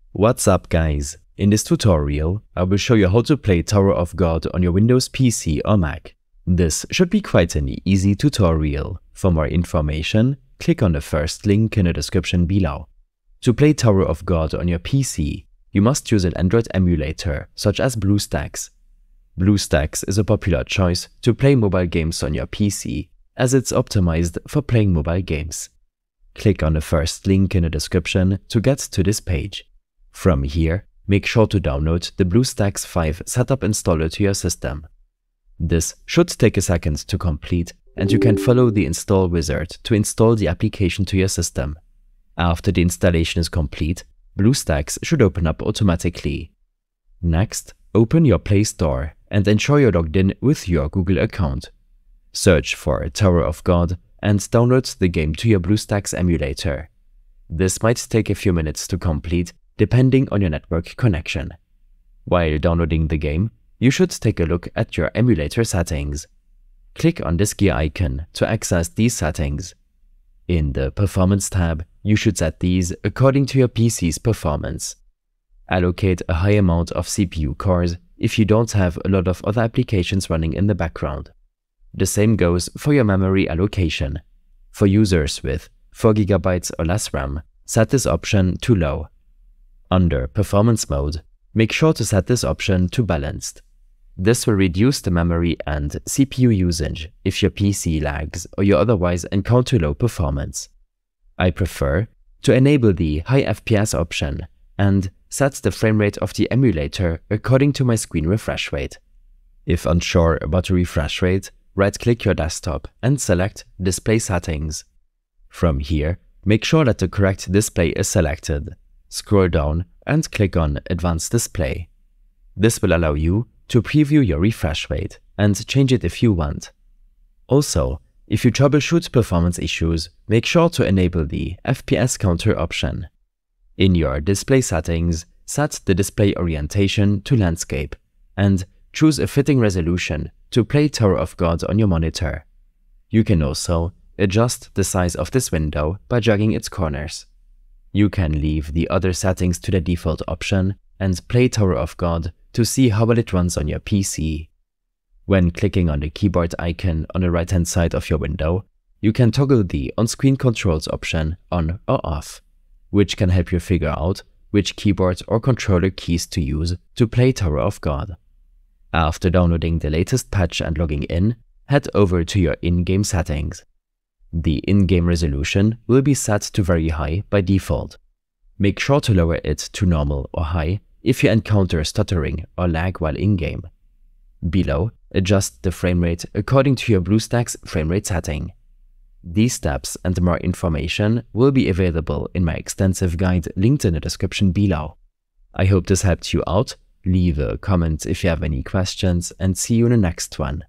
What's up guys? In this tutorial, I will show you how to play Tower of God on your Windows PC or Mac. This should be quite an easy tutorial. For more information, click on the first link in the description below. To play Tower of God on your PC, you must use an Android emulator such as BlueStacks. BlueStacks is a popular choice to play mobile games on your PC as it's optimized for playing mobile games. Click on the first link in the description to get to this page. From here, make sure to download the BlueStacks 5 setup installer to your system. This should take a second to complete, and you can follow the install wizard to install the application to your system. After the installation is complete, BlueStacks should open up automatically. Next, open your Play Store and ensure you're logged in with your Google account. Search for Tower of God and download the game to your BlueStacks emulator. This might take a few minutes to complete, depending on your network connection. While downloading the game, you should take a look at your emulator settings. Click on this gear icon to access these settings. In the Performance tab, you should set these according to your PC's performance. Allocate a high amount of CPU cores if you don't have a lot of other applications running in the background. The same goes for your memory allocation. For users with 4 GB or less RAM, set this option to low. Under Performance mode, make sure to set this option to balanced. This will reduce the memory and CPU usage if your PC lags or you otherwise encounter low performance. I prefer to enable the high FPS option and set the frame rate of the emulator according to my screen refresh rate. If unsure about the refresh rate, right-click your desktop and select Display Settings. From here, make sure that the correct display is selected. Scroll down and click on Advanced Display. This will allow you to preview your refresh rate and change it if you want. Also, if you troubleshoot performance issues, make sure to enable the FPS counter option. In your display settings, set the display orientation to landscape and choose a fitting resolution to play Tower of God on your monitor. You can also adjust the size of this window by dragging its corners. You can leave the other settings to the default option and play Tower of God to see how well it runs on your PC. When clicking on the keyboard icon on the right-hand side of your window, you can toggle the on-screen controls option on or off, which can help you figure out which keyboard or controller keys to use to play Tower of God. After downloading the latest patch and logging in, head over to your in-game settings. The in-game resolution will be set to very high by default. Make sure to lower it to normal or high if you encounter stuttering or lag while in-game. Below, adjust the frame rate according to your BlueStacks frame rate setting. These steps and more information will be available in my extensive guide linked in the description below. I hope this helped you out. Leave a comment if you have any questions and see you in the next one.